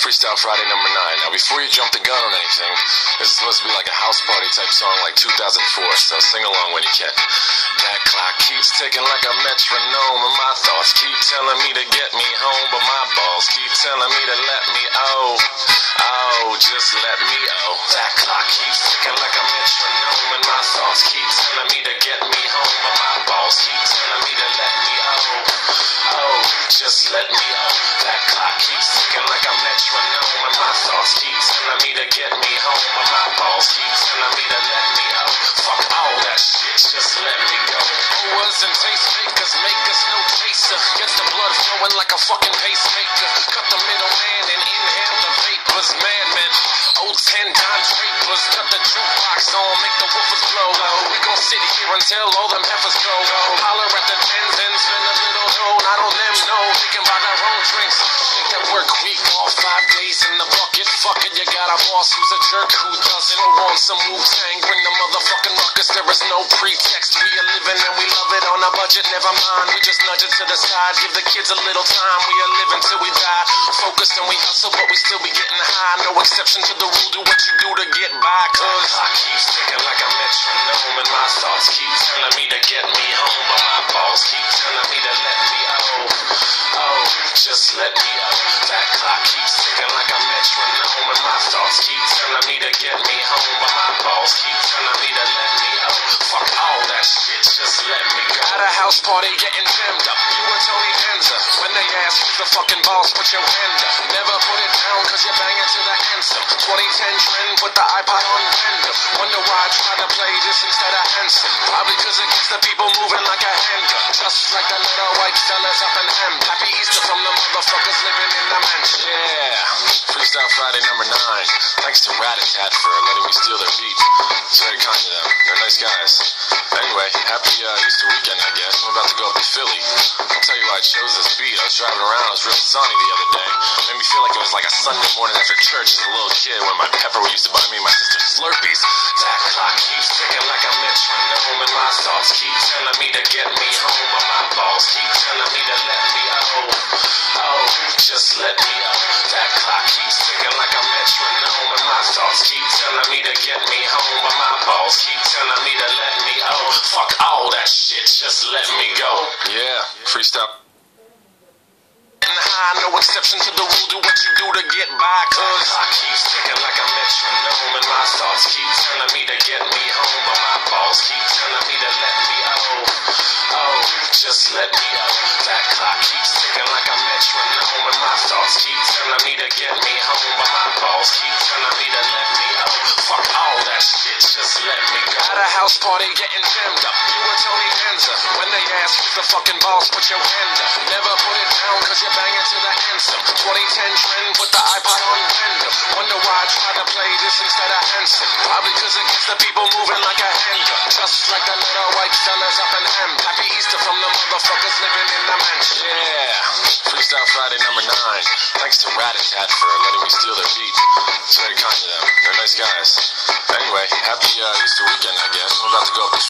Freestyle Friday number 9. Now, before you jump the gun on anything, this is supposed to be like a house party type song like 2004, so sing along when you can. That clock keeps ticking like a metronome, and my thoughts keep telling me to get me home, but my balls keep telling me to let me just let me That clock keeps ticking like a metronome, and my thoughts keep telling me to get me home, but my balls keep telling me to let me just let me That clock keeps ticking like a metronome, and my thoughts keep telling me to get me home, but my balls keep telling me to let me Fuck all that shit, just let me go. Owers and tastemakers make us no chaser. Gets the blood flowing like a fucking pacemaker. Cut the middleman and inhale the vapors. Madmen, old 10 Don Drapers. Cut the jukebox on, make the woofers blow. We gon' sit here until all them heifers go. Holler at the tens and spend a little dough. Not on them, no, they can buy their own drinks. Make that work week, all 5 days in the bucket. Fuck it, you got a boss who's a jerk who doesn't. Or on some Wu-Tang, bring the motherfucking ruckus. There is no pretext. We are living and we love it on a budget. Never mind, we just nudge it to the side. Give the kids a little time. We are living till we die. Focus and we hustle, but we still be getting high. No exception to the rule. Do what you do to get by. Cause I keep ticking like a metronome, and my thoughts keep telling me to get me home, but my balls keep telling me to let me just let me That clock keeps ticking like a metronome, and my thoughts keep telling me to get me home, but my balls keep telling me to let me Fuck all that shit, just let me go. At a house party getting jammed up, you and Tony Danza. When they ask who's the fucking boss, put your hand up. Never put it down cause you're banging to the anthem. 2010 trend, put the iPod on random. Wonder why I try to play this instead of Hanson. Probably cause it gets the people moving like a handgun. Just like the little white fellas up in M. Happy Easter from the motherfuckers living in the mansion. Yeah, Freestyle Friday number 9. Thanks to Rat-a-Tat for letting me steal their beat. It's very kind of them. They're nice guys. Anyway, happy Easter weekend, I guess. I'm about to go up to Philly. I'll tell you why I chose this beat. I was driving around. It was real sunny the other day. It made me feel like it was like a Sunday morning after church as a little kid when my pepper used to buy me and my sister Slurpees. That clock keeps ticking like a metronome, and my thoughts keep telling me to get me home, but my balls keep telling me to let me just let me That clock keeps ticking like a metronome, and my thoughts keep telling me to get me home, but my balls keep telling me to let me Fuck all that shit, just let me go. Yeah, freestyle. No exception to the rule, do what you do to get by. Cause I keep ticking like a metronome, and my thoughts keep telling me to get me home, but my balls keep telling me to let me just let me That clock keeps ticking like a metronome, and my thoughts keep telling me to get me home, but my balls keep telling me to let me Fuck all that shit, just let me go. At a house party getting jammed up, you and Tony Danza. When they ask who's the fucking boss, put your hand up. Never put it down cause you're banging to the anthem. 2010 trend, put the iPod on random. Wonder why I try to play this instead of Hanson. Probably cause it gets the people moving like a handgun. Just like the little white fellas up in M. Happy Easter from the motherfuckers living in the mansion. Yeah, Freestyle Friday number 9. Thanks to Rat-a-Tat for letting me steal their beat. It's very kind of them. They're nice guys. Anyway, happy Easter weekend, I guess. I'm about to go up to